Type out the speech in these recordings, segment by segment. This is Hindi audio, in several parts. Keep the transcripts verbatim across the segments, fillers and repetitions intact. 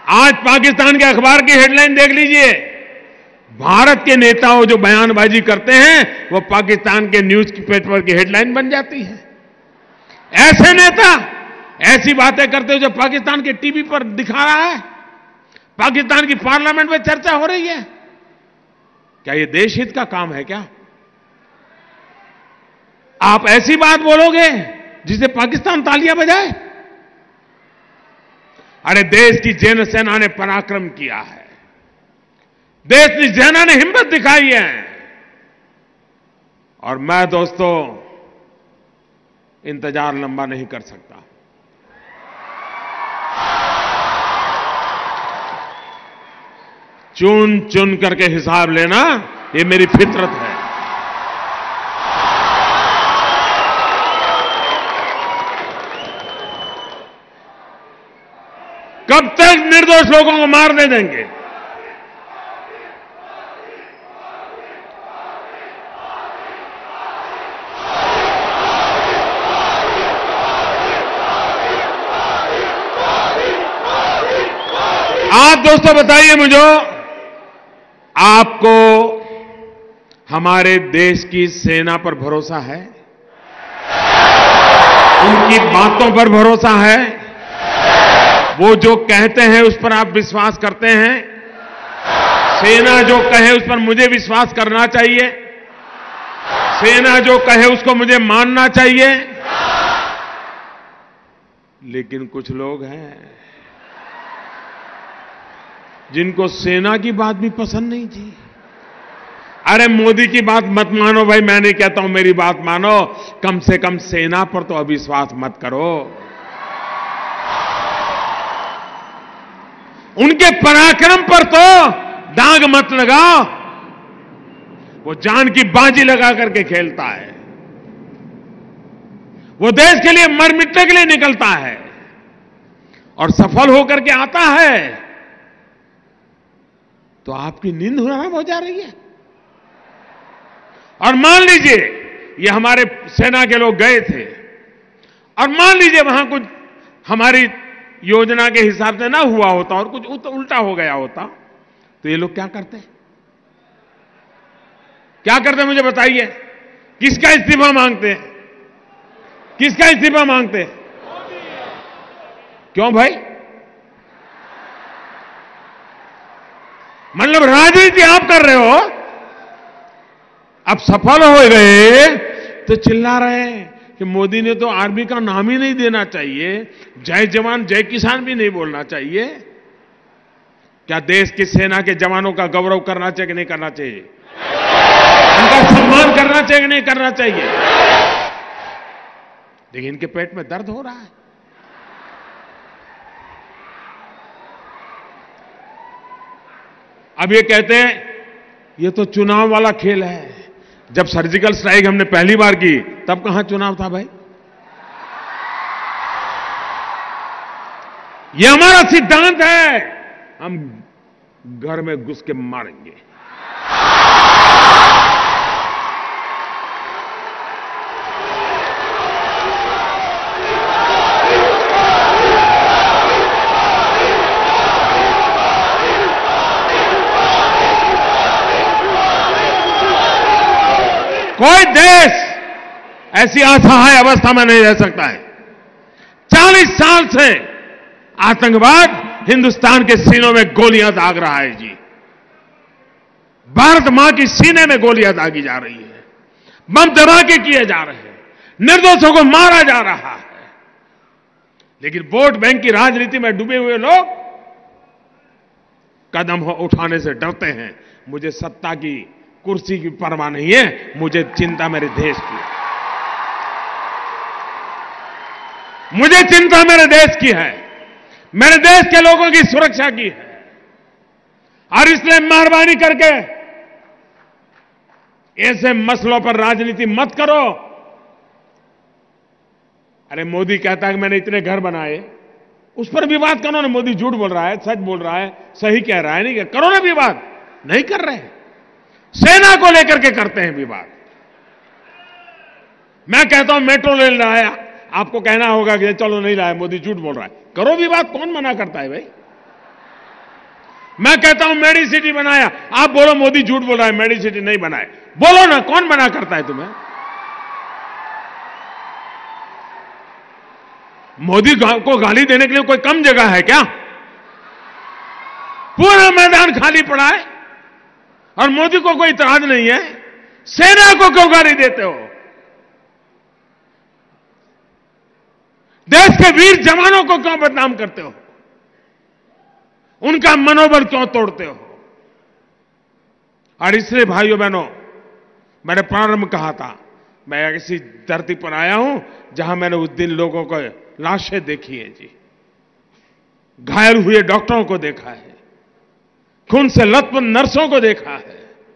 आज पाकिस्तान के अखबार की हेडलाइन देख लीजिए। भारत के नेताओं जो बयानबाजी करते हैं वो पाकिस्तान के न्यूज पेपर की हेडलाइन बन जाती है। ऐसे नेता ऐसी बातें करते हो जो पाकिस्तान के टीवी पर दिखा रहा है, पाकिस्तान की पार्लियामेंट में चर्चा हो रही है। क्या ये देश हित का काम है क्या? आप ऐसी बात बोलोगे जिसे पाकिस्तान तालियां बजाए? अरे देश की जैन सेना ने पराक्रम किया है, देश की सेना ने हिम्मत दिखाई है। और मैं दोस्तों इंतजार लंबा नहीं कर सकता। चुन चुन करके हिसाब लेना ये मेरी फितरत है। कब तक निर्दोष लोगों को मारने देंगे? आप दोस्तों बताइए मुझे, आपको हमारे देश की सेना पर भरोसा है? उनकी बातों पर भरोसा है? वो जो कहते हैं उस पर आप विश्वास करते हैं? सेना जो कहे उस पर मुझे विश्वास करना चाहिए? सेना जो कहे उसको मुझे मानना चाहिए? लेकिन कुछ लोग हैं जिनको सेना की बात भी पसंद नहीं थी। अरे मोदी की बात मत मानो भाई, मैं नहीं कहता हूं मेरी बात मानो, कम से कम सेना पर तो अविश्वास मत करो। उनके पराक्रम पर तो दाग मत लगाओ। वो जान की बाजी लगा करके खेलता है, वो देश के लिए मर मिटने के लिए निकलता है और सफल होकर के आता है तो आपकी नींद हराम हो जा रही है। और मान लीजिए ये हमारे सेना के लोग गए थे और मान लीजिए वहां कुछ हमारी योजना के हिसाब से ना हुआ होता और कुछ उल्टा हो गया होता तो ये लोग क्या करते? क्या करते मुझे बताइए? किसका इस्तीफा मांगते? किसका इस्तीफा मांगते? क्यों भाई? मतलब राजनीति आप कर रहे हो, अब सफल हो गए तो चिल्ला रहे हैं कि मोदी ने तो आर्मी का नाम ही नहीं देना चाहिए, जय जवान जय किसान भी नहीं बोलना चाहिए। क्या देश की सेना के जवानों का गौरव करना चाहिए कि नहीं करना चाहिए? उनका सम्मान करना चाहिए कि नहीं करना चाहिए? लेकिन इनके पेट में दर्द हो रहा है। अब ये कहते हैं ये तो चुनाव वाला खेल है। जब सर्जिकल स्ट्राइक हमने पहली बार की तब कहां चुनाव था भाई? ये हमारा सिद्धांत है, हम घर में घुस के मारेंगे। कोई देश ऐसी असहाय अवस्था में नहीं रह सकता है। चालीस साल से आतंकवाद हिंदुस्तान के सीनों में गोलियां दाग रहा है जी। भारत मां की सीने में गोलियां दागी जा रही है, बम धमाके किए जा रहे हैं, निर्दोषों को मारा जा रहा है। लेकिन वोट बैंक की राजनीति में डूबे हुए लोग कदम उठाने से डरते हैं। मुझे सत्ता की कुर्सी की परवाह नहीं है, मुझे चिंता मेरे देश की है। मुझे चिंता मेरे देश की है, मेरे देश के लोगों की सुरक्षा की है। और इसलिए मेहरबानी करके ऐसे मसलों पर राजनीति मत करो। अरे मोदी कहता है कि मैंने इतने घर बनाए, उस पर विवाद करो ना। मोदी झूठ बोल रहा है, सच बोल रहा है, सही कह रहा है, नहीं करो ना विवाद। नहीं कर रहे हैं, सेना को लेकर के करते हैं विवाद। मैं कहता हूं मेट्रो रेल लाया, आपको कहना होगा कि चलो नहीं लाया, मोदी झूठ बोल रहा है। करो विवाद, कौन मना करता है भाई? मैं कहता हूं मेडी सिटी बनाया, आप बोलो मोदी झूठ बोल रहा है, मेडी सिटी नहीं बनाए। बोलो ना, कौन मना करता है तुम्हें? मोदी को गाली देने के लिए कोई कम जगह है क्या? पूरा मैदान खाली पड़ा है और मोदी को कोई इतराज नहीं है। सेना को क्यों गाली देते हो? देश के वीर जवानों को क्यों बदनाम करते हो? उनका मनोबल क्यों तोड़ते हो? और इसलिए भाइयों बहनों, मैंने प्रारंभ कहा था, मैं ऐसी धरती पर आया हूं जहां मैंने उस दिन लोगों को लाशें देखी है जी, घायल हुए डॉक्टरों को देखा है, खून से लथपथ नर्सों को देखा है।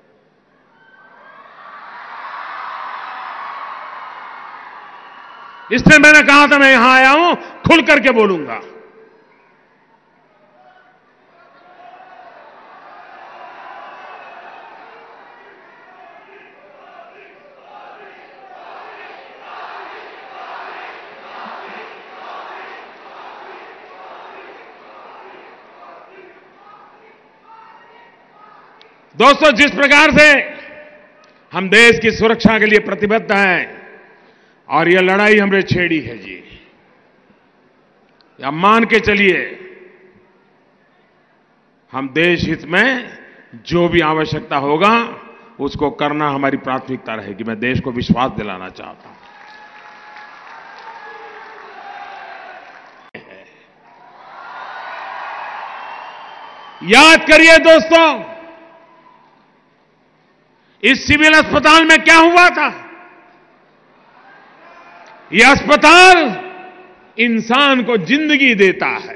इसलिए मैंने कहा था मैं यहां आया हूं, खुल करके बोलूंगा। दोस्तों, जिस प्रकार से हम देश की सुरक्षा के लिए प्रतिबद्ध हैं और यह लड़ाई हमने छेड़ी है जी, या मान के चलिए हम देश हित में जो भी आवश्यकता होगा उसको करना हमारी प्राथमिकता रहेगी। मैं देश को विश्वास दिलाना चाहता हूं। याद करिए दोस्तों, इस सिविल अस्पताल में क्या हुआ था? यह अस्पताल इंसान को जिंदगी देता है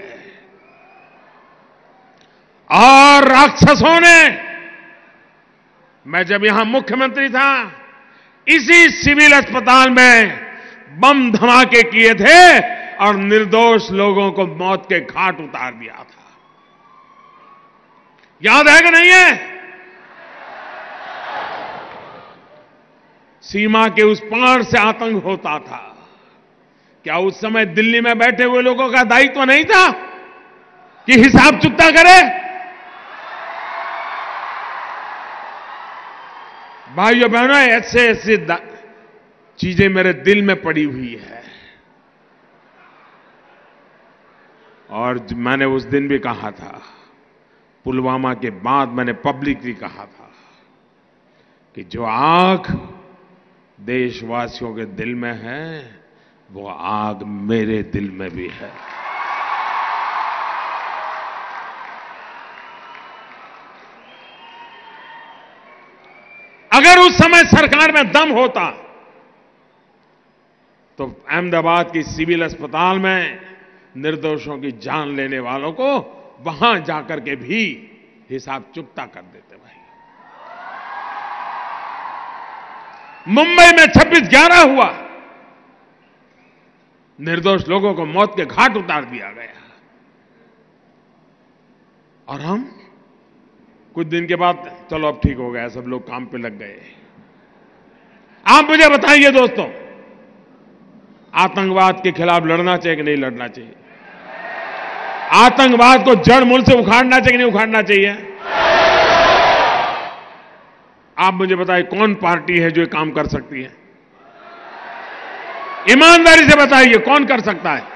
और राक्षसों ने, मैं जब यहां मुख्यमंत्री था, इसी सिविल अस्पताल में बम धमाके किए थे और निर्दोष लोगों को मौत के घाट उतार दिया था। याद है कि नहीं है? सीमा के उस पार से आतंक होता था। क्या उस समय दिल्ली में बैठे हुए लोगों का दायित्व नहीं था कि हिसाब चुकता करे? भाइयों बहनों, ऐसे ऐसे चीजें मेरे दिल में पड़ी हुई है। और मैंने उस दिन भी कहा था, पुलवामा के बाद मैंने पब्लिकली कहा था कि जो आग देशवासियों के दिल में है, वो आग मेरे दिल में भी है। अगर उस समय सरकार में दम होता तो अहमदाबाद की सिविल अस्पताल में निर्दोषों की जान लेने वालों को वहां जाकर के भी हिसाब चुकता कर देते। भाई, मुंबई में छब्बीस ग्यारह हुआ, निर्दोष लोगों को मौत के घाट उतार दिया गया, और हम कुछ दिन के बाद चलो अब ठीक हो गया, सब लोग काम पे लग गए। आप मुझे बताइए दोस्तों, आतंकवाद के खिलाफ लड़ना चाहिए कि नहीं लड़ना चाहिए? आतंकवाद को जड़ मूल से उखाड़ना चाहिए कि नहीं उखाड़ना चाहिए? आप मुझे बताइए, कौन पार्टी है जो ये काम कर सकती है? ईमानदारी से बताइए, कौन कर सकता है?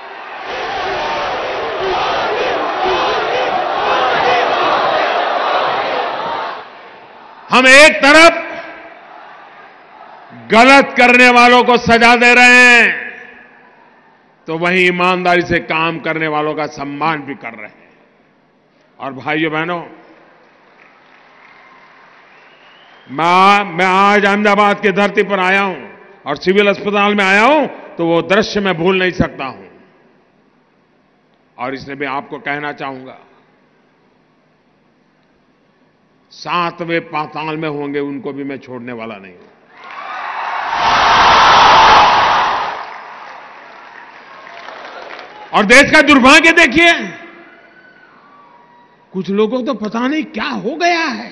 हम एक तरफ गलत करने वालों को सजा दे रहे हैं, तो वहीं ईमानदारी से काम करने वालों का सम्मान भी कर रहे हैं। और भाइयों बहनों, मैं मैं आज अहमदाबाद की धरती पर आया हूं और सिविल अस्पताल में आया हूं, तो वो दृश्य मैं भूल नहीं सकता हूं। और इसलिए मैं आपको कहना चाहूंगा, सातवें पाताल में होंगे उनको भी मैं छोड़ने वाला नहीं हूं। और देश का दुर्भाग्य देखिए, कुछ लोगों को तो पता नहीं क्या हो गया है।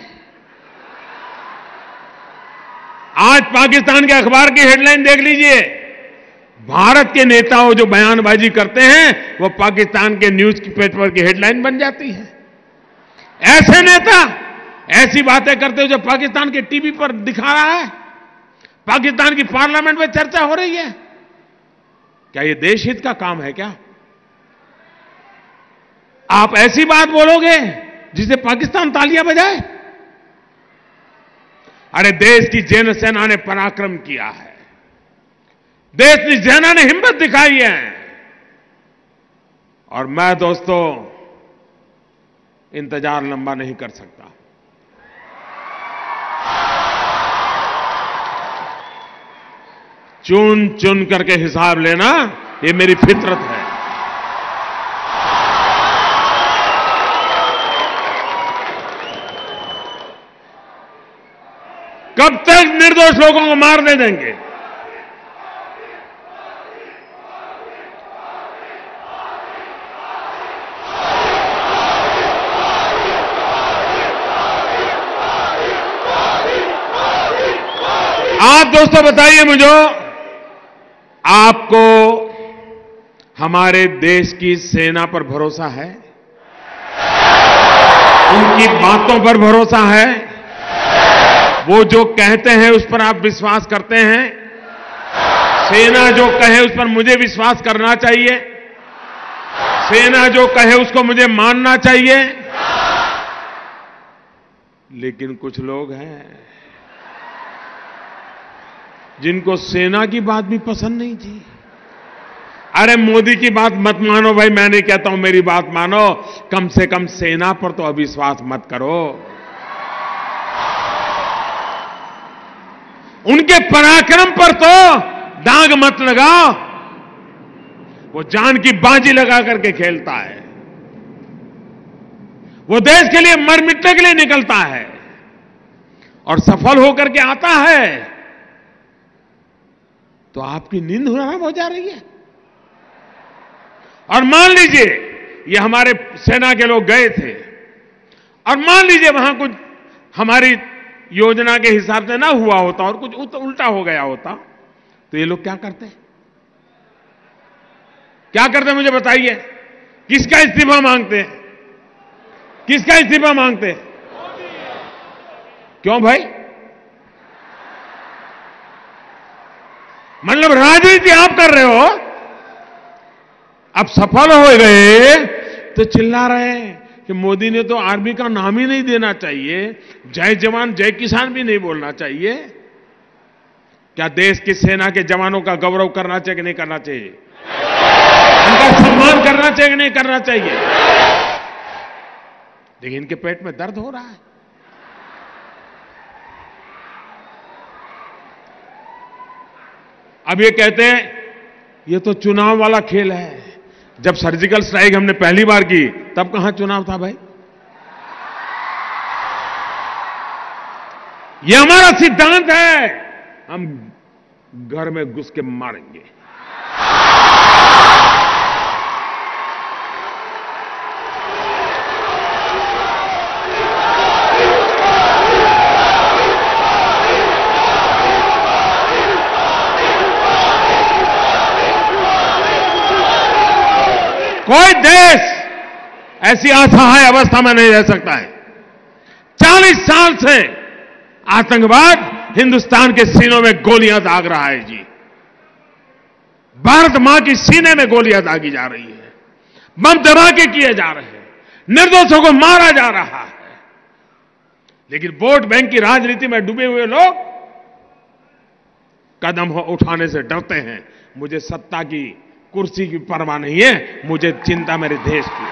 आज पाकिस्तान के अखबार की हेडलाइन देख लीजिए, भारत के नेताओं जो बयानबाजी करते हैं वो पाकिस्तान के न्यूज पेपर की हेडलाइन बन जाती है। ऐसे नेता ऐसी बातें करते हो जो पाकिस्तान के टीवी पर दिखा रहा है, पाकिस्तान की पार्लियामेंट में चर्चा हो रही है। क्या ये देश हित का काम है क्या? आप ऐसी बात बोलोगे जिसे पाकिस्तान तालियां बजाए? अरे देश की जैन सेना ने पराक्रम किया है, देश की सेना ने हिम्मत दिखाई है, और मैं दोस्तों इंतजार लंबा नहीं कर सकता। चुन चुन करके हिसाब लेना ये मेरी फितरत है। कब तक निर्दोष लोगों को मारने देंगे? आप दोस्तों बताइए मुझे, आपको हमारे देश की सेना पर भरोसा है? उनकी बातों पर भरोसा है? वो जो कहते हैं उस पर आप विश्वास करते हैं? सेना जो कहे उस पर मुझे विश्वास करना चाहिए, सेना जो कहे उसको मुझे मानना चाहिए। लेकिन कुछ लोग हैं जिनको सेना की बात भी पसंद नहीं थी। अरे मोदी की बात मत मानो भाई, मैं नहीं कहता हूं मेरी बात मानो, कम से कम सेना पर तो अविश्वास मत करो। उनके पराक्रम पर तो दाग मत लगाओ। वो जान की बाजी लगा करके खेलता है, वो देश के लिए मर मिटने के लिए निकलता है और सफल होकर के आता है, तो आपकी नींद हराम हो जा रही है। और मान लीजिए ये हमारे सेना के लोग गए थे और मान लीजिए वहां कुछ हमारी योजना के हिसाब से ना हुआ होता और कुछ उल्टा हो गया होता, तो ये लोग क्या करते? क्या करते मुझे बताइए? किसका इस्तीफा मांगते हैं? किसका इस्तीफा मांगते हैं? क्यों भाई? मतलब राजनीति आप कर रहे हो, अब सफल हो गए तो चिल्ला रहे हैं कि मोदी ने तो आर्मी का नाम ही नहीं देना चाहिए, जय जवान जय किसान भी नहीं बोलना चाहिए। क्या देश की सेना के जवानों का गौरव करना चाहिए कि नहीं करना चाहिए? उनका सम्मान करना चाहिए कि नहीं करना चाहिए? लेकिन इनके पेट में दर्द हो रहा है। अब ये कहते हैं ये तो चुनाव वाला खेल है। जब सर्जिकल स्ट्राइक हमने पहली बार की तब कहां चुनाव था भाई? ये हमारा सिद्धांत है, हम घर में घुस के मारेंगे। कोई देश ऐसी असहाय अवस्था में नहीं रह सकता है। चालीस साल से आतंकवाद हिंदुस्तान के सीनों में गोलियां दाग रहा है जी। भारत मां की सीने में गोलियां दागी जा रही है, बम धमाके किए जा रहे हैं, निर्दोषों को मारा जा रहा है। लेकिन वोट बैंक की राजनीति में डूबे हुए लोग कदम उठाने से डरते हैं। मुझे सत्ता की कुर्सी की परवाह नहीं है, मुझे चिंता मेरे देश की,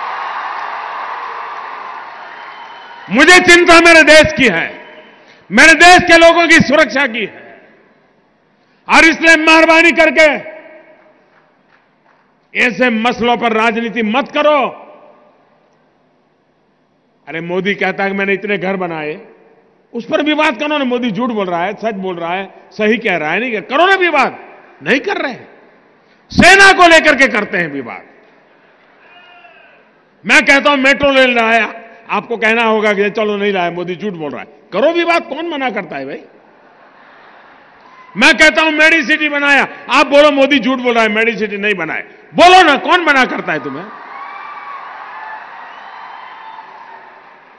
मुझे चिंता मेरे देश की है, मेरे देश के लोगों की सुरक्षा की है। और इसलिए मेहरबानी करके ऐसे मसलों पर राजनीति मत करो। अरे मोदी कहता है कि मैंने इतने घर बनाए, उस पर विवाद करो ना। मोदी झूठ बोल रहा है, सच बोल रहा है, सही कह रहा है, नहीं करो ना विवाद। नहीं कर रहे, सेना को लेकर के करते हैं विवाद। मैं कहता हूं मेट्रो रेल लाया, आपको कहना होगा कि चलो नहीं लाया, मोदी झूठ बोल रहा है। करो विवाद, कौन मना करता है भाई? मैं कहता हूं मेडी सिटी बनाया, आप बोलो मोदी झूठ बोल रहा है, मेडी सिटी नहीं बनाए। बोलो ना, कौन मना करता है तुम्हें?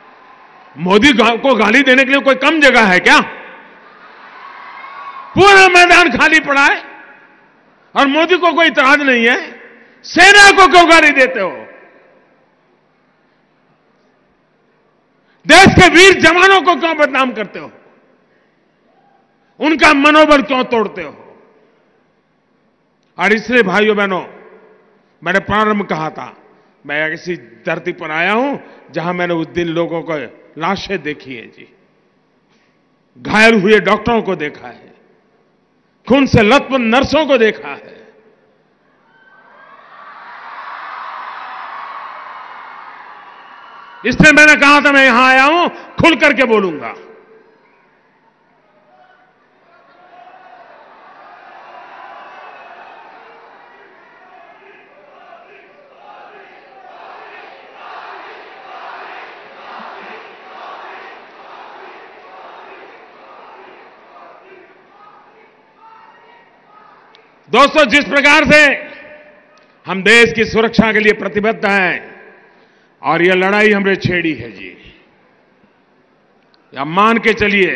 मोदी को गाली देने के लिए कोई कम जगह है क्या? पूरा मैदान खाली पड़ा है और मोदी को कोई इतराज नहीं है। सेना को क्यों गाली देते हो? देश के वीर जवानों को क्यों बदनाम करते हो? उनका मनोबल क्यों तोड़ते हो? और इसलिए भाइयों बहनों, मैंने प्रारंभ कहा था, मैं ऐसी धरती पर आया हूं जहां मैंने उस दिन लोगों को लाशें देखी है जी, घायल हुए डॉक्टरों को देखा है, खून से लथपथ नर्सों को देखा है। इसलिए मैंने कहा था मैं यहां आया हूं, खुल करके बोलूंगा। दोस्तों, जिस प्रकार से हम देश की सुरक्षा के लिए प्रतिबद्ध हैं और यह लड़ाई हमने छेड़ी है जी, या मान के चलिए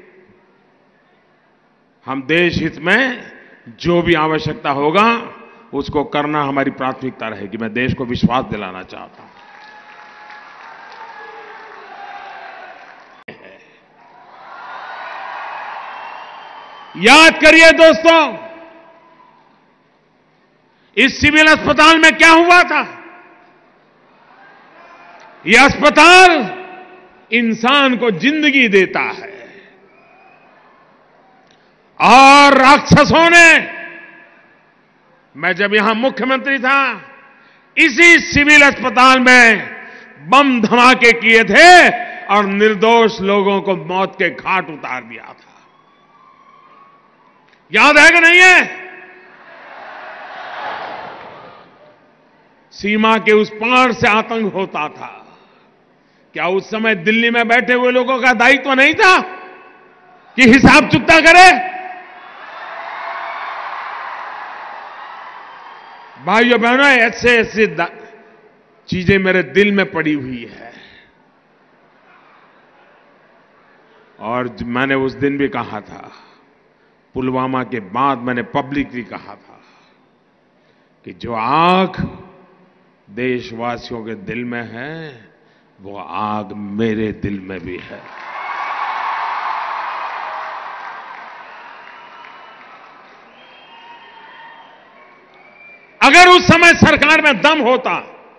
हम देश हित में जो भी आवश्यकता होगा उसको करना हमारी प्राथमिकता रहेगी। मैं देश को विश्वास दिलाना चाहता हूं। याद करिए दोस्तों, इस सिविल अस्पताल में क्या हुआ था? यह अस्पताल इंसान को जिंदगी देता है और राक्षसों ने, मैं जब यहां मुख्यमंत्री था, इसी सिविल अस्पताल में बम धमाके किए थे और निर्दोष लोगों को मौत के घाट उतार दिया था। याद है कि नहीं है? सीमा के उस पार से आतंक होता था। क्या उस समय दिल्ली में बैठे हुए लोगों का दायित्व तो नहीं था कि हिसाब चुकता करे? भाइयों बहनों, ऐसे ऐसे चीजें मेरे दिल में पड़ी हुई है। और मैंने उस दिन भी कहा था, पुलवामा के बाद मैंने पब्लिकली कहा था कि जो आग देशवासियों के दिल में है, वो आग मेरे दिल में भी है। अगर उस समय सरकार में दम होता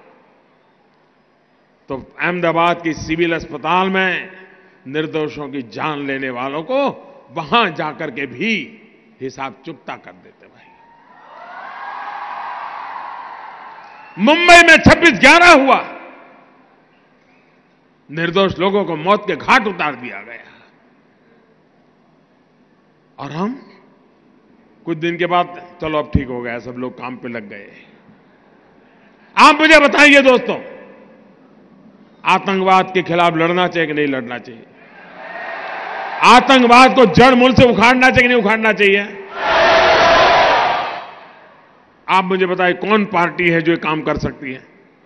तो अहमदाबाद की सिविल अस्पताल में निर्दोषों की जान लेने वालों को वहां जाकर के भी हिसाब चुकता कर देते। भाई, मुंबई में छब्बीस ग्यारह हुआ, निर्दोष लोगों को मौत के घाट उतार दिया गया, और हम कुछ दिन के बाद चलो अब ठीक हो गया, सब लोग काम पे लग गए। आप मुझे बताइए दोस्तों, आतंकवाद के खिलाफ लड़ना चाहिए कि नहीं लड़ना चाहिए? आतंकवाद को जड़ मूल से उखाड़ना चाहिए कि नहीं उखाड़ना चाहिए? आप मुझे बताइए, कौन पार्टी है जो ये काम कर सकती है?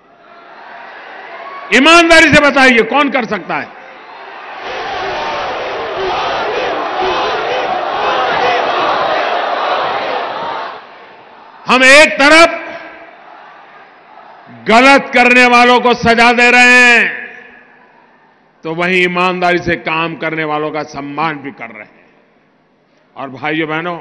ईमानदारी से बताइए, कौन कर सकता है? हम एक तरफ गलत करने वालों को सजा दे रहे हैं, तो वहीं ईमानदारी से काम करने वालों का सम्मान भी कर रहे हैं। और भाइयों बहनों,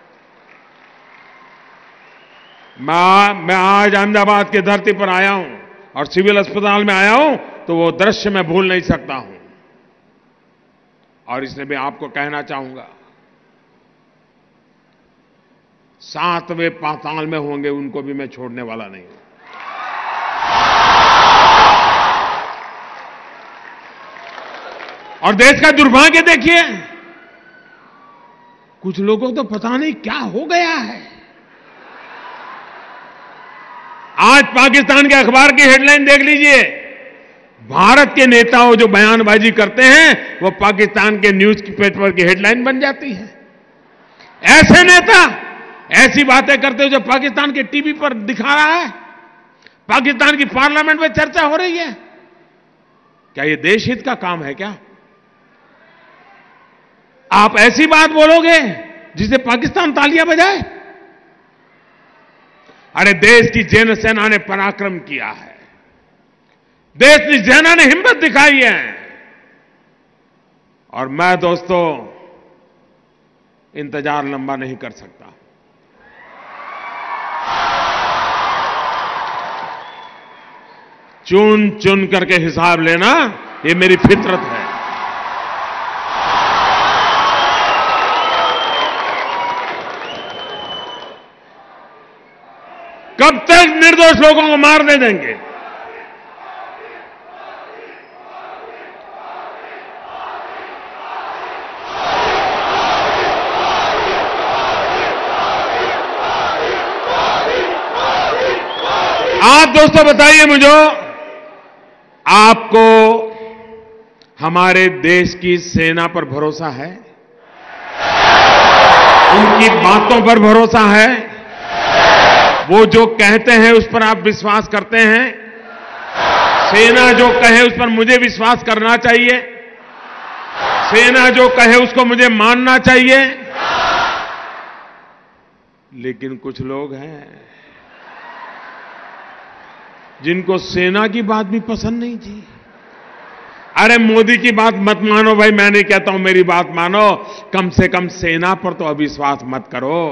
मैं मैं आज अहमदाबाद की धरती पर आया हूं और सिविल अस्पताल में आया हूं, तो वो दृश्य मैं भूल नहीं सकता हूं। और इसलिए मैं आपको कहना चाहूंगा, सातवें पाताल में होंगे उनको भी मैं छोड़ने वाला नहीं हूं। और देश का दुर्भाग्य देखिए, कुछ लोगों को तो पता नहीं क्या हो गया है। आज पाकिस्तान के अखबार की हेडलाइन देख लीजिए, भारत के नेताओं जो बयानबाजी करते हैं वो पाकिस्तान के न्यूज पेपर की हेडलाइन बन जाती है। ऐसे नेता ऐसी बातें करते हो जो पाकिस्तान के टीवी पर दिखा रहा है, पाकिस्तान की पार्लियामेंट में चर्चा हो रही है। क्या ये देश हित का काम है क्या? आप ऐसी बात बोलोगे जिसे पाकिस्तान तालियां बजाए? अरे देश की जैन सेना ने पराक्रम किया है, देश की सेना ने हिम्मत दिखाई है, और मैं दोस्तों इंतजार लंबा नहीं कर सकता। चुन चुन करके हिसाब लेना ये मेरी फितरत है। कब तक निर्दोष लोगों को मारने देंगे? आप दोस्तों बताइए मुझे, आपको हमारे देश की सेना पर भरोसा है? उनकी बातों पर भरोसा है? वो जो कहते हैं उस पर आप विश्वास करते हैं? सेना जो कहे उस पर मुझे विश्वास करना चाहिए? सेना जो कहे उसको मुझे मानना चाहिए? लेकिन कुछ लोग हैं जिनको सेना की बात भी पसंद नहीं थी। अरे मोदी की बात मत मानो भाई, मैं नहीं कहता हूं मेरी बात मानो, कम से कम सेना पर तो अविश्वास मत करो।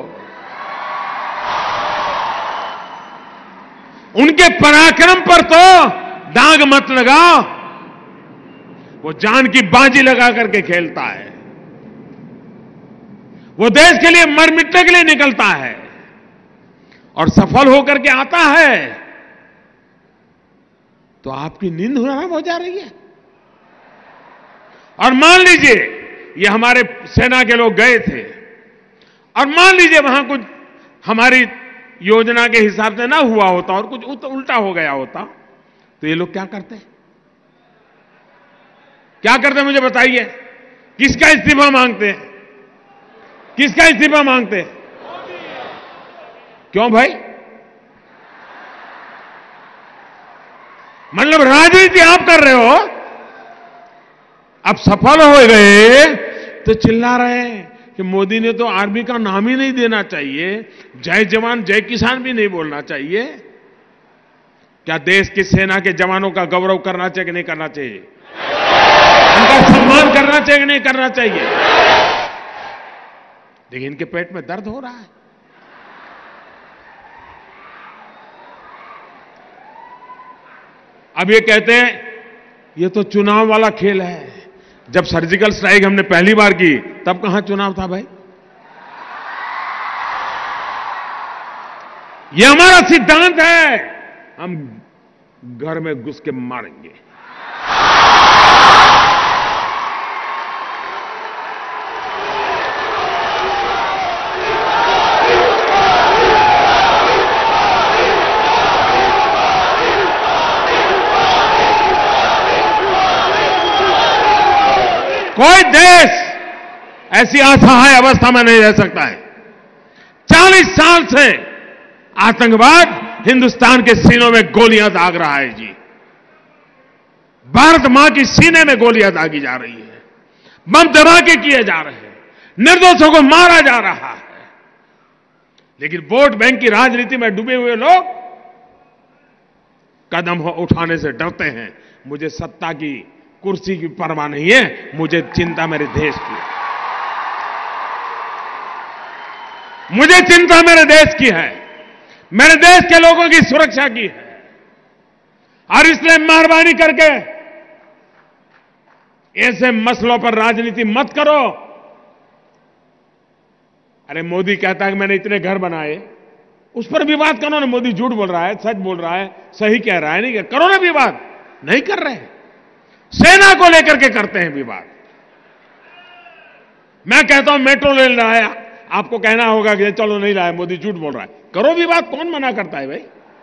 उनके पराक्रम पर तो दाग मत लगाओ। वो जान की बाजी लगा करके खेलता है, वो देश के लिए मर मिटने के लिए निकलता है और सफल होकर के आता है, तो आपकी नींद हराम हो जा रही है। और मान लीजिए ये हमारे सेना के लोग गए थे और मान लीजिए वहां कुछ हमारी योजना के हिसाब से ना हुआ होता और कुछ उल्टा हो गया होता, तो ये लोग क्या करते? क्या करते मुझे बताइए? किसका इस्तीफा मांगते हैं? किसका इस्तीफा मांगते हैं? क्यों भाई? मतलब राजनीति आप कर रहे हो, अब सफल हो गए तो चिल्ला रहे हैं कि मोदी ने तो आर्मी का नाम ही नहीं देना चाहिए, जय जवान जय किसान भी नहीं बोलना चाहिए। क्या देश की सेना के जवानों का गौरव करना चाहिए कि नहीं करना चाहिए? उनका सम्मान करना चाहिए कि नहीं करना चाहिए? लेकिन इनके पेट में दर्द हो रहा है। अब ये कहते हैं ये तो चुनाव वाला खेल है। जब सर्जिकल स्ट्राइक हमने पहली बार की तब कहां चुनाव था भाई? ये हमारा सिद्धांत है, हम घर में घुस के मारेंगे। कोई देश ऐसी असहाय अवस्था में नहीं रह सकता है। चालीस साल से आतंकवाद हिंदुस्तान के सीनों में गोलियां दाग रहा है जी। भारत मां की सीने में गोलियां दागी जा रही है, बम धमाके किए जा रहे हैं, निर्दोषों को मारा जा रहा है। लेकिन वोट बैंक की राजनीति में डूबे हुए लोग कदम उठाने से डरते हैं। मुझे सत्ता की कुर्सी की परवाह नहीं है, मुझे चिंता मेरे देश की है। मुझे चिंता मेरे देश की है, मेरे देश के लोगों की सुरक्षा की है। और इसलिए मेहरबानी करके ऐसे मसलों पर राजनीति मत करो। अरे मोदी कहता है कि मैंने इतने घर बनाए, उस पर विवाद करो ना। मोदी झूठ बोल रहा है, सच बोल रहा है, सही कह रहा है, नहीं करो ना विवाद। नहीं कर रहे हैं, सेना को लेकर के करते हैं विवाद। मैं कहता हूं मेट्रो रेल लाया, आपको कहना होगा कि चलो नहीं लाया, मोदी झूठ बोल रहा है। करो विवाद, कौन मना करता है भाई?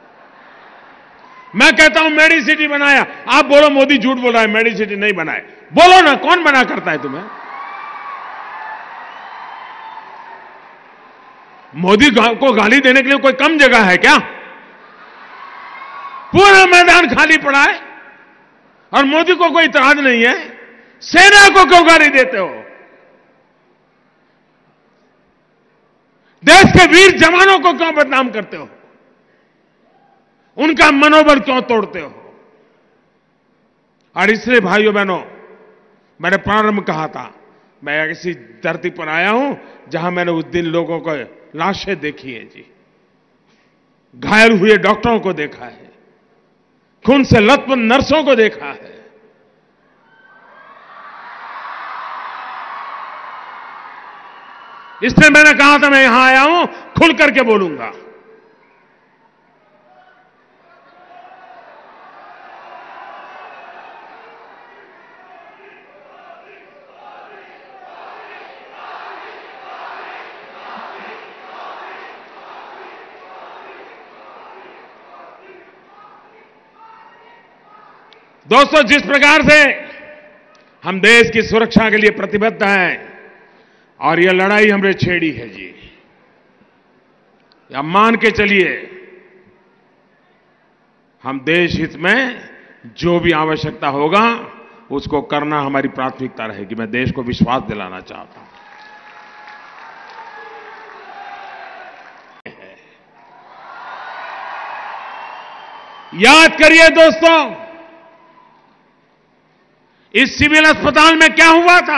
मैं कहता हूं मेडी सिटी बनाया, आप बोलो मोदी झूठ बोल रहा है, मेडी सिटी नहीं बनाए। बोलो ना, कौन मना करता है तुम्हें? मोदी को गाली देने के लिए कोई कम जगह है क्या? पूरा मैदान खाली पड़ा है। और मोदी को कोई इतराज नहीं है, सेना को क्यों गाली देते हो? देश के वीर जवानों को क्यों बदनाम करते हो? उनका मनोबल क्यों तोड़ते हो? और इसलिए भाइयों बहनों, मैंने प्रारंभ कहा था, मैं ऐसी धरती पर आया हूं जहां मैंने उस दिन लोगों को लाशें देखी है जी, घायल हुए डॉक्टरों को देखा है, खून से लथपथ नर्सों को देखा है। इसलिए मैंने कहा था मैं यहां आया हूं, खुल करके बोलूंगा। दोस्तों, जिस प्रकार से हम देश की सुरक्षा के लिए प्रतिबद्ध हैं और यह लड़ाई हमने छेड़ी है जी, या मान के चलिए हम देश हित में जो भी आवश्यकता होगा उसको करना हमारी प्राथमिकता रहेगी। मैं देश को विश्वास दिलाना चाहता हूं। याद करिए दोस्तों, इस सिविल अस्पताल में क्या हुआ था?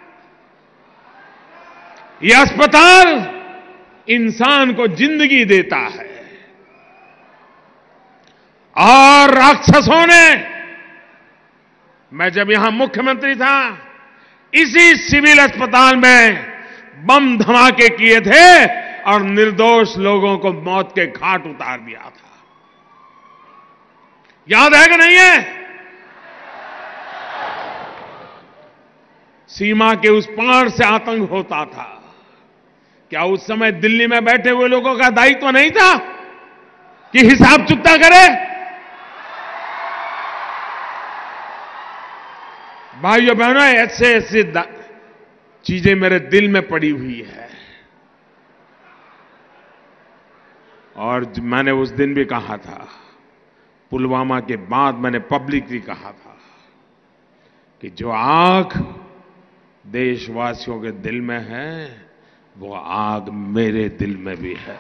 यह अस्पताल इंसान को जिंदगी देता है और राक्षसों ने, मैं जब यहां मुख्यमंत्री था, इसी सिविल अस्पताल में बम धमाके किए थे और निर्दोष लोगों को मौत के घाट उतार दिया था। याद है कि नहीं है? सीमा के उस पार से आतंक होता था। क्या उस समय दिल्ली में बैठे हुए लोगों का दायित्व नहीं था कि हिसाब चुकता करे? भाइयों बहनों, ऐसे ऐसे चीजें मेरे दिल में पड़ी हुई है। और मैंने उस दिन भी कहा था, पुलवामा के बाद मैंने पब्लिकली कहा था कि जो आग देशवासियों के दिल में है, वो आग मेरे दिल में भी है।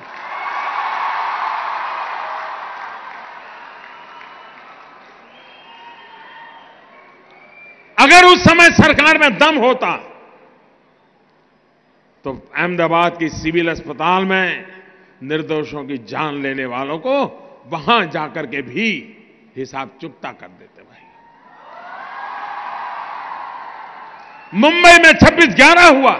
अगर उस समय सरकार में दम होता तो अहमदाबाद की सिविल अस्पताल में निर्दोषों की जान लेने वालों को वहां जाकर के भी हिसाब चुकता कर देते। भाई, मुंबई में छब्बीस ग्यारह हुआ,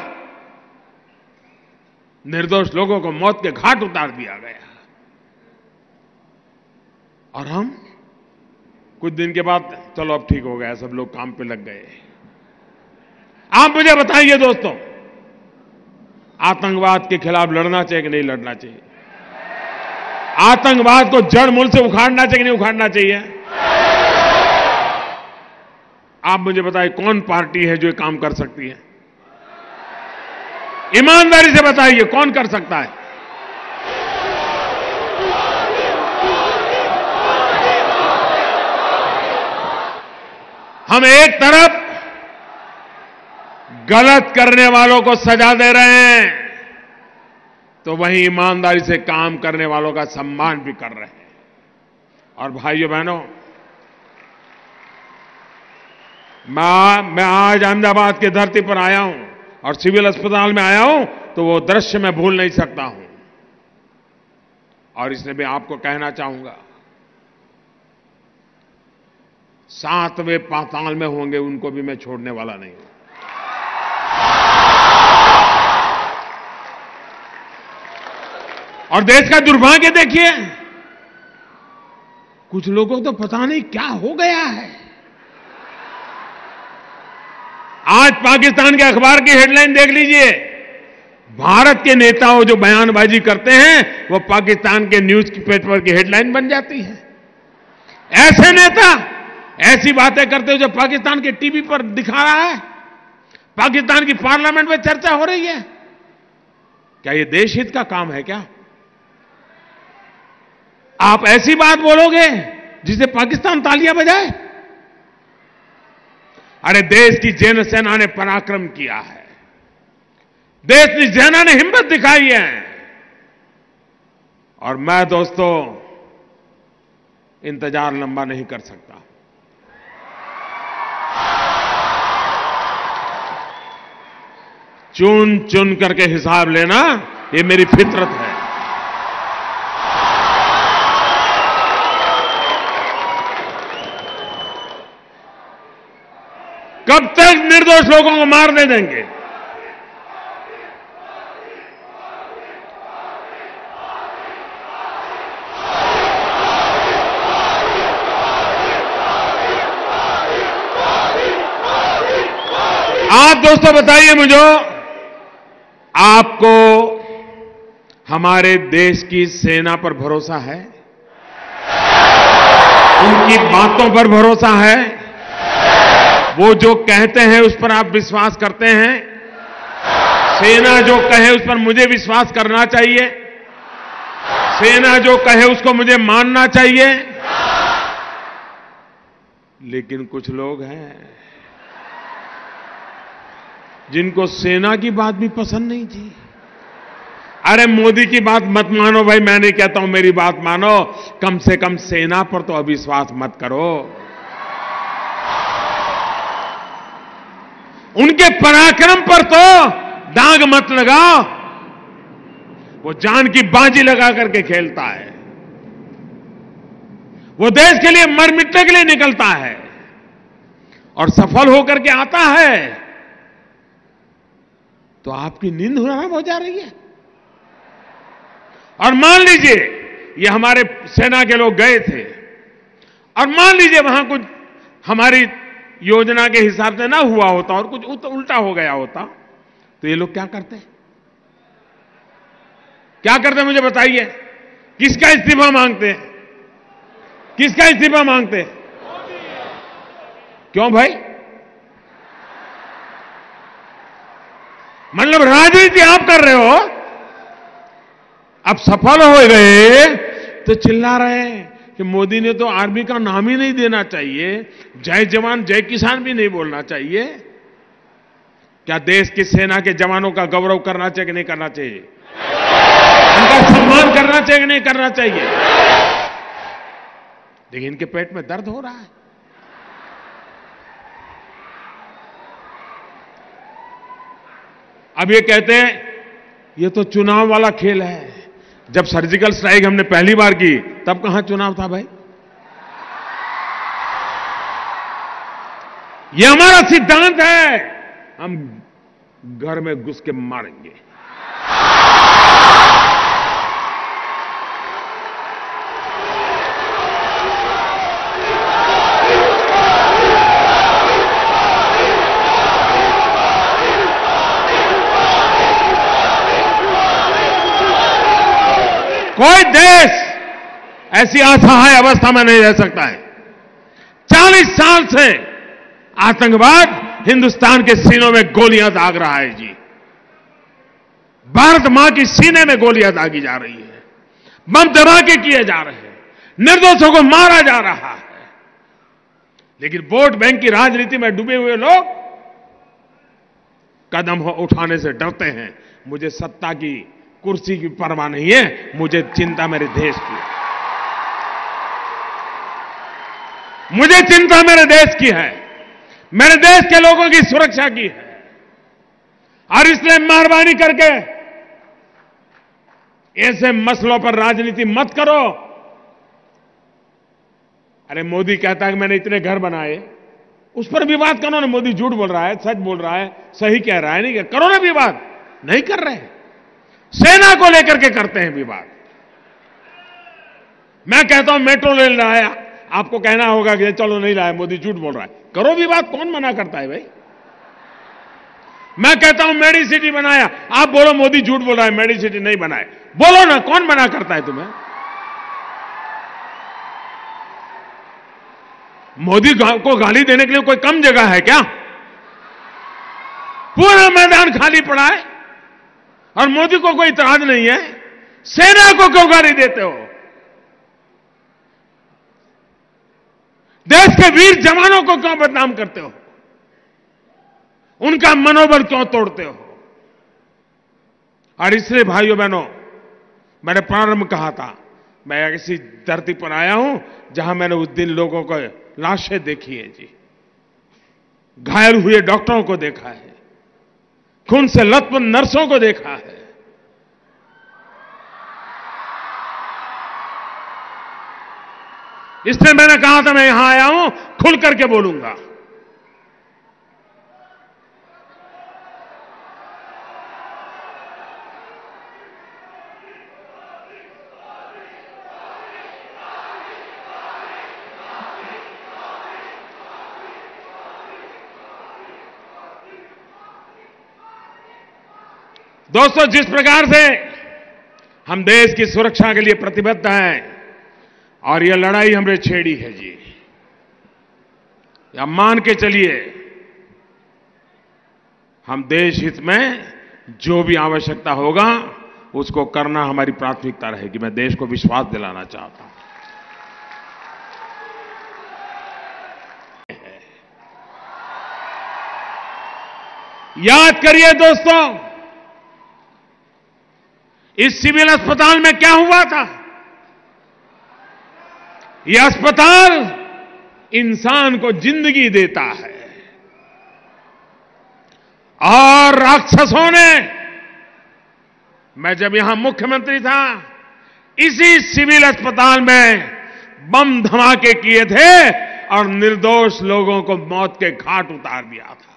निर्दोष लोगों को मौत के घाट उतार दिया गया, और हम कुछ दिन के बाद चलो अब ठीक हो गया, सब लोग काम पे लग गए। आप मुझे बताइए दोस्तों, आतंकवाद के खिलाफ लड़ना चाहिए कि नहीं लड़ना चाहिए? आतंकवाद को जड़ मूल से उखाड़ना चाहिए कि नहीं उखाड़ना चाहिए? आप मुझे बताइए, कौन पार्टी है जो ये काम कर सकती है? ईमानदारी से बताइए, कौन कर सकता है? हम एक तरफ गलत करने वालों को सजा दे रहे हैं, तो वहीं ईमानदारी से काम करने वालों का सम्मान भी कर रहे हैं। और भाइयों बहनों, मैं मैं आज अहमदाबाद की धरती पर आया हूं और सिविल अस्पताल में आया हूं, तो वो दृश्य मैं भूल नहीं सकता हूं। और इसलिए मैं आपको कहना चाहूंगा, सातवें पाताल में होंगे उनको भी मैं छोड़ने वाला नहीं हूं। और देश का दुर्भाग्य देखिए, कुछ लोगों को तो पता नहीं क्या हो गया है। आज पाकिस्तान के अखबार की हेडलाइन देख लीजिए, भारत के नेताओं जो बयानबाजी करते हैं वो पाकिस्तान के न्यूज पेपर की हेडलाइन बन जाती है। ऐसे नेता ऐसी बातें करते हो जो पाकिस्तान के टीवी पर दिखा रहा है, पाकिस्तान की पार्लियामेंट में चर्चा हो रही है। क्या ये देश हित का काम है क्या? आप ऐसी बात बोलोगे जिसे पाकिस्तान तालियां बजाए? अरे देश की जैन सेना ने पराक्रम किया है, देश की सेना ने हिम्मत दिखाई है। और मैं दोस्तों इंतजार लंबा नहीं कर सकता। चुन चुन करके हिसाब लेना ये मेरी फितरत है। कब तक निर्दोष लोगों को मारने देंगे? आप दोस्तों बताइए मुझे, आपको हमारे देश की सेना पर भरोसा है? उनकी बातों पर भरोसा है? वो जो कहते हैं उस पर आप विश्वास करते हैं? सेना जो कहे उस पर मुझे विश्वास करना चाहिए? सेना जो कहे उसको मुझे मानना चाहिए? लेकिन कुछ लोग हैं जिनको सेना की बात भी पसंद नहीं थी। अरे मोदी की बात मत मानो भाई, मैं नहीं कहता हूं मेरी बात मानो, कम से कम सेना पर तो अविश्वास मत करो। उनके पराक्रम पर तो दाग मत लगाओ। वो जान की बाजी लगा करके खेलता है, वो देश के लिए मर मिटने के लिए निकलता है और सफल होकर के आता है तो आपकी नींद हराम हो जा रही है। और मान लीजिए ये हमारे सेना के लोग गए थे और मान लीजिए वहां कुछ हमारी योजना के हिसाब से ना हुआ होता और कुछ उल्टा हो गया होता, तो ये लोग क्या करते क्या करते मुझे बताइए? किसका इस्तीफा मांगते हैं? किसका इस्तीफा मांगते हैं? क्यों भाई? मतलब राजनीति आप कर रहे हो, अब सफल हो गए तो चिल्ला रहे हैं कि मोदी ने तो आर्मी का नाम ही नहीं देना चाहिए, जय जवान जय किसान भी नहीं बोलना चाहिए। क्या देश की सेना के जवानों का गौरव करना चाहिए कि नहीं करना चाहिए? उनका सम्मान करना चाहिए कि नहीं करना चाहिए? लेकिन इनके पेट में दर्द हो रहा है। अब ये कहते हैं ये तो चुनाव वाला खेल है। जब सर्जिकल स्ट्राइक हमने पहली बार की तब कहां चुनाव था भाई? ये हमारा सिद्धांत है, हम घर में घुस के मारेंगे। कोई देश ऐसी असहाय अवस्था में नहीं रह सकता है। चालीस साल से आतंकवाद हिंदुस्तान के सीनों में गोलियां दाग रहा है जी। भारत मां की सीने में गोलियां दागी जा रही है, बम धमाके किए जा रहे हैं, निर्दोषों को मारा जा रहा है। लेकिन वोट बैंक की राजनीति में डूबे हुए लोग कदम उठाने से डरते हैं। मुझे सत्ता की कुर्सी की परवाह नहीं है, मुझे चिंता मेरे देश की, मुझे चिंता मेरे देश की है, मेरे देश के लोगों की सुरक्षा की है। और इसलिए मेहरबानी करके ऐसे मसलों पर राजनीति मत करो। अरे मोदी कहता है कि मैंने इतने घर बनाए, उस पर विवाद करो ना। मोदी झूठ बोल रहा है, सच बोल रहा है, सही कह रहा है, नहीं करो ना विवाद। नहीं कर रहे, सेना को लेकर के करते हैं विवाद। मैं कहता हूं मेट्रो ले लाया, आपको कहना होगा कि चलो नहीं लाया, मोदी झूठ बोल रहा है। करो विवाद, कौन मना करता है भाई? मैं कहता हूं मेडी सिटी बनाया, आप बोलो मोदी झूठ बोल रहा है, मेडी सिटी नहीं बनाए। बोलो ना, कौन मना करता है तुम्हें? मोदी को गाली देने के लिए कोई कम जगह है क्या? पूरा मैदान खाली पड़ा है और मोदी को कोई इतराज नहीं है। सेना को क्यों गाली देते हो? देश के वीर जवानों को क्यों बदनाम करते हो? उनका मनोबल क्यों तोड़ते हो? और इसलिए भाइयों बहनों, मैंने प्रारंभ कहा था, मैं ऐसी धरती पर आया हूं जहां मैंने उस दिन लोगों को लाशें देखी है जी, घायल हुए डॉक्टरों को देखा है, खून से लथपथ नर्सों को देखा है। इसलिए मैंने कहा था मैं यहां आया हूं, खुल करके बोलूंगा। दोस्तों, जिस प्रकार से हम देश की सुरक्षा के लिए प्रतिबद्ध हैं और यह लड़ाई हमने छेड़ी है जी, या मान के चलिए हम देश हित में जो भी आवश्यकता होगा उसको करना हमारी प्राथमिकता रहेगी। मैं देश को विश्वास दिलाना चाहता हूं। याद करिए दोस्तों, इस सिविल अस्पताल में क्या हुआ था? यह अस्पताल इंसान को जिंदगी देता है और राक्षसों ने, मैं जब यहां मुख्यमंत्री था, इसी सिविल अस्पताल में बम धमाके किए थे और निर्दोष लोगों को मौत के घाट उतार दिया था।